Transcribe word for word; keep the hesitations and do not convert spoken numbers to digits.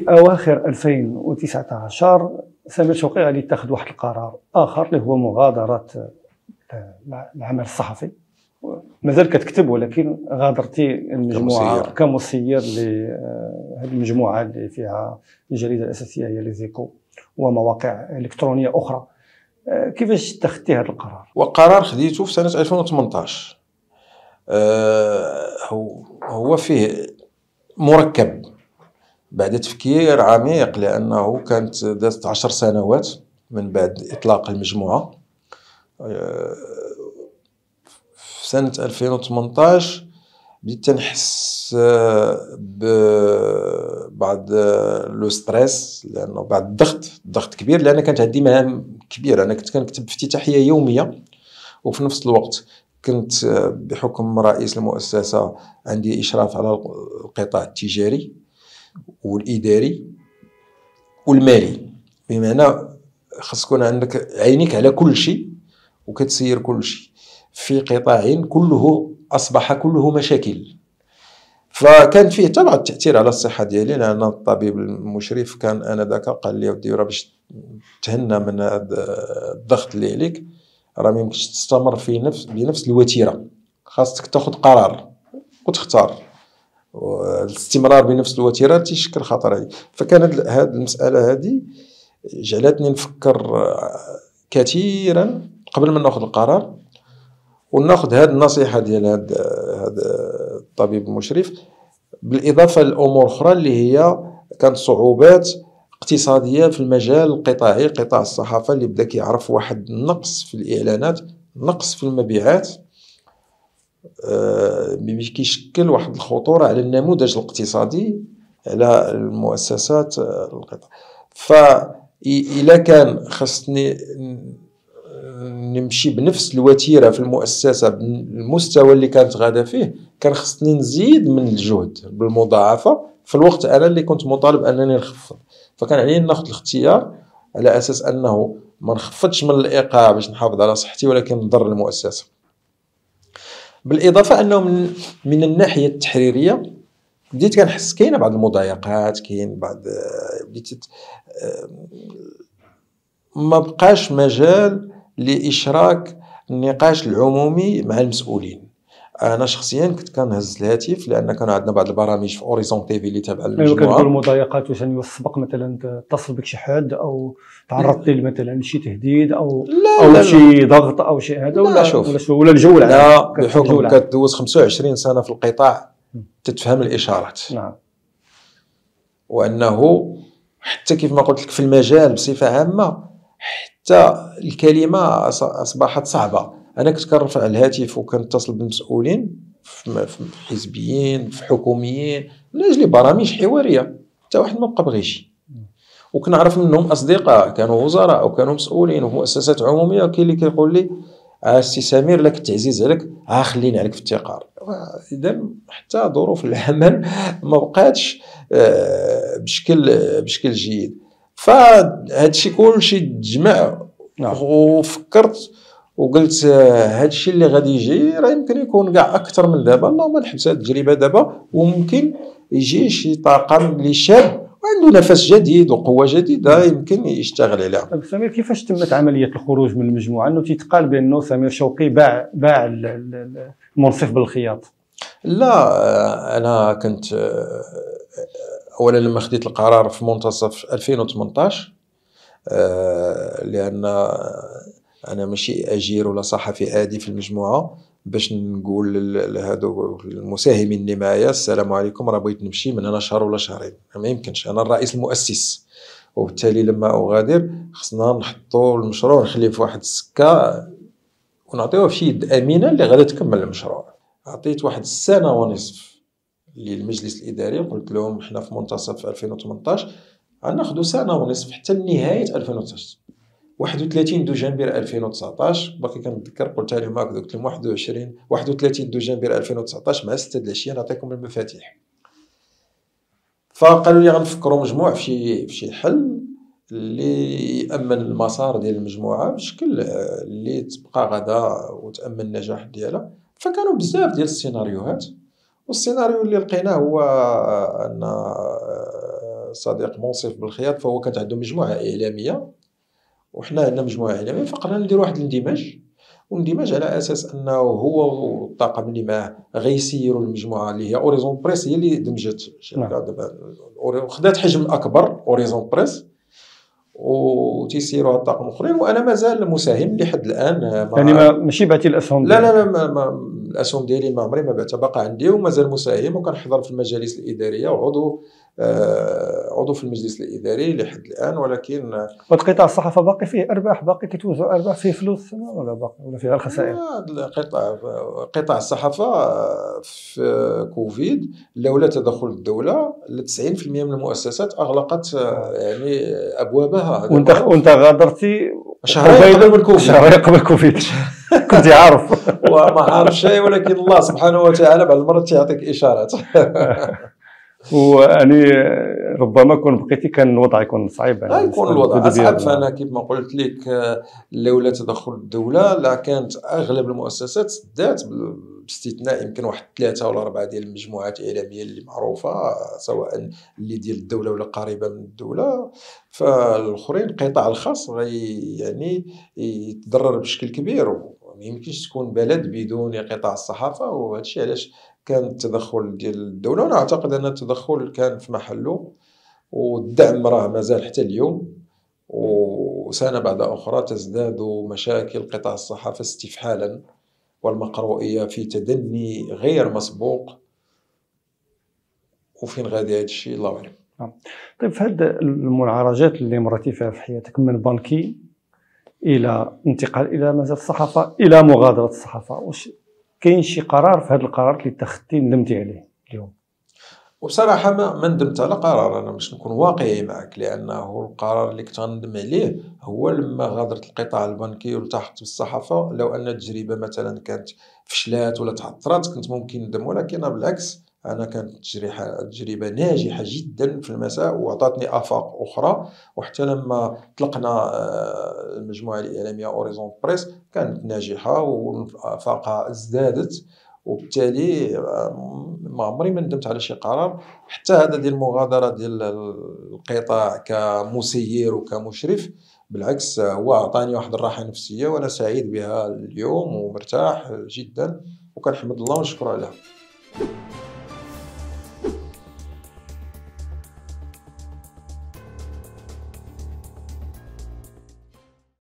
اواخر ألفين وتسعة عشر سمير شوقي غادي يتخذ واحد القرار اخر اللي هو مغادره العمل الصحفي. مازال كتكتب ولكن غادرتي المجموعه كمسير, كمسير لهذه المجموعه اللي فيها الجريده الاساسيه هي ليزيكو ومواقع الكترونيه اخرى. كيفاش اتخذتي هذا القرار؟ وقرار خديته في سنه ألفين وثمنطاش. أه هو فيه مركب بعد تفكير عميق، لانه كانت دازت عشر سنوات من بعد اطلاق المجموعه. أه في سنه ألفين وثمنطاش بديت تنحس ببعض لو ستريس، لانه بعد الضغط الضغط كبير، لان كانت عندي مهام كبيره. انا كنت كنكتب افتتاحيه يوميه، وفي نفس الوقت كنت بحكم رئيس المؤسسه عندي اشراف على القطاع التجاري والاداري والمالي، بمعنى خاص تكون عندك عينيك على كل شيء وكتسير كل شيء في قطاع كله اصبح كله مشاكل. فكان فيه طبعا التاثير على الصحه ديالي، لان الطبيب المشرف كان انذاك قال لي ودي راه باش تهنى من هذا الضغط اللي عليك راه ما يمكنش تستمر في نفس بنفس الوتيره، خاصك تاخذ قرار وتختار. والاستمرار بنفس الوتيره تيشكل خطر عليك. فكانت هذه المساله هذه جعلتني نفكر كثيرا قبل ما ناخذ القرار، وناخذ هذه النصيحه ديال هذا هذا الطبيب المشرف، بالاضافه لامور اخرى اللي هي كانت صعوبات اقتصاديه في المجال القطاعي، قطاع الصحافه اللي بدا كيعرف واحد النقص في الاعلانات، نقص في المبيعات، أه كيشكل واحد الخطوره على النموذج الاقتصادي على المؤسسات القطاع. فإذا كان خصني نمشي بنفس الوتيره في المؤسسه بالمستوى اللي كانت غاده فيه، كان خصني نزيد من الجهد بالمضاعفه في الوقت انا اللي كنت مطالب انني نخفض. فكان علينا ناخذ الاختيار على اساس انه ما نخفضش من الايقاع باش نحافظ على صحتي، ولكن نضر المؤسسه. بالاضافه انه من, من الناحيه التحريريه بديت كنحس كاينه بعض المضايقات، كاين بعض بديت ما بقاش مجال لاشراك النقاش العمومي مع المسؤولين. انا شخصيا كنت كنهز الهاتف، لان كان عندنا بعض البرامج في اوريزون تي في اللي تابعه للمجموعه. ايوا كتقول المضايقات، واش يسبق مثلا اتصل بك شي حد او تعرضتي مثلا لشي تهديد او لا او لا شي ضغط او شي هذا، ولا شوف. ولا الجو العام؟ لا، بحكم كتدوز خمسة وعشرين سنه في القطاع تتفهم الاشارات. نعم. وانه حتى كيف ما قلت لك في المجال بصفه عامه، حتى الكلمه اصبحت صعبه. انا كنت كنرفع الهاتف وكنتصل بالمسؤولين في حزبيين في حكوميين من اجل برامج حواريه، حتى واحد ما بقى بغى يجي. وكنعرف منهم اصدقاء كانوا وزراء او كانوا مسؤولين وفي مؤسسات عموميه، وكاين اللي كيقول لي اه سي سمير لك التعزيز عليك، ها خليني عليك في افتقار. اذا حتى ظروف العمل ما بقاتش بشكل بشكل جيد. فهادشي كلشي تجمع. نعم. وفكرت وقلت هادشي اللي غادي يجي راه يمكن يكون كاع اكثر من دابا. اللهم نحبس هاد التجربه دابا، وممكن يجي شي طاقم اللي شاب وعنده نفس جديد وقوه جديده يمكن يشتغل عليها. طيب سمير، كيفاش تمت عمليه الخروج من المجموعه؟ انه تيتقال بانه سمير شوقي باع باع المنصف بالخياط. لا، انا كنت اولا لما خديت القرار في منتصف ألفين وثمنطاش، لان انا ماشي اجير ولا صحفي عادي في المجموعه باش نقول لهادو المساهمين اللي معايا السلام عليكم راه بغيت نمشي من هنا شهر ولا شهرين. ما يمكنش، انا الرئيس المؤسس، وبالتالي لما اغادر خصنا نحطوا المشروع ونخليه في واحد السكه ونعطيوه في شي يد امينه اللي غادا تكمل المشروع. عطيت واحد السنه ونصف للمجلس الاداري وقلت لهم حنا في منتصف ألفين وثمنطاش غناخذوا سنه ونصف حتى لنهايه ألفين وتسعطاش. واحد وثلاثين دجنبر ألفين وتسعطاش باقي كنتذكر قلتها لهم هكذا، قلت لهم واحد وعشرين واحد وثلاثين دجنبر ألفين وتسعطاش مع ستة د العشيه نعطيكم المفاتيح. فقالوا لي غنفكروا مجموع في شي في شي حل اللي يامن المسار ديال المجموعه بشكل اللي تبقى غدا وتامن النجاح ديالها. فكانوا بزاف ديال السيناريوهات، والسيناريو اللي لقيناه هو ان صديق منصف بالخياط، فهو كانت عنده مجموعة إعلامية وحنا عندنا مجموعة إعلامية، فقررنا نديرو واحد الاندماج، واندماج على أساس أنه هو والطاقم اللي معاه غيسيروا المجموعة اللي هي أوريزون بريس، هي اللي دمجت الشركة دابا وخدات حجم أكبر أوريزون بريس وتيسيروها الطاقم الاخرين، وانا مازال مساهم لحد الان. يعني ما ماشي بعتي الاسهم لا لا لا ما ما الاسهم ديالي ما عمري ما بعتها، باقا عندي ومازال مساهم وكنحضر في المجالس الاداريه وعضو آه عضو في المجلس الاداري لحد الان. ولكن قطاع الصحافه باقي فيه ارباح، باقي كيتوزعوا ارباح فيه فلوس ولا باقي ولا فيه الخسائر؟ قطاع قطاع الصحافه في كوفيد لولا تدخل الدوله تسعين بالمئة من المؤسسات اغلقت يعني ابوابها. وانت وانت غادرتي شهرين قبل من كوفيد. شهرين قبل كوفيد كنت عارف وما عارف شيء، ولكن الله سبحانه وتعالى بعض المرات يعطيك اشارات. ويعني ربما كون بقيتي كان الوضع يكون صعيب يعني. يكون الوضع اصعب. فانا كيف ما قلت لك لولا تدخل الدوله لا كانت اغلب المؤسسات سدات، باستثناء يمكن واحد ثلاثه ولا اربعه ديال المجموعات الاعلاميه اللي معروفه سواء اللي ديال الدوله ولا قريبه من الدوله، فالاخرين القطاع الخاص غي يعني يتضرر بشكل كبير. ما يمكنش تكون بلد بدون قطاع الصحافه، وهذا الشيء علاش كان التدخل ديال الدوله، وانا اعتقد ان التدخل كان في محله والدعم راه مازال حتى اليوم. وسنه بعد اخرى تزداد مشاكل قطاع الصحافه استفحالا والمقروئيه في تدني غير مسبوق. وفين غادي هذا الشيء الله اعلم. طيب في هذه المنعرجات اللي مرتي فيها في حياتك من بنكي الى انتقال الى مجال الصحافه الى مغادره الصحافه، واش كاين شي قرار في هذا القرار اللي اتخذتي ندمتي عليه اليوم؟ وبصراحه ما, ما ندمت على قرار، انا باش نكون واقعي معك، لانه القرار اللي كنت غندم عليه هو لما غادرت القطاع البنكي والتحقت بالصحافه. لو ان التجربه مثلا كانت فشلات ولا تعثرت كنت ممكن ندم، ولكن بالعكس انا كانت تجربه ناجحه جدا في المساء واعطتني افاق اخرى. وحتى لما طلقنا المجموعه الاعلاميه اوريزون بريس كانت ناجحه وافاقها ازدادت، وبالتالي ما عمري ما ندمت على شي قرار. حتى هذا ديال المغادره ديال القطاع كمسير وكمشرف بالعكس هو عطاني واحد الراحه نفسيه وانا سعيد بها اليوم ومرتاح جدا، وكنحمد الله ونشكره عليها.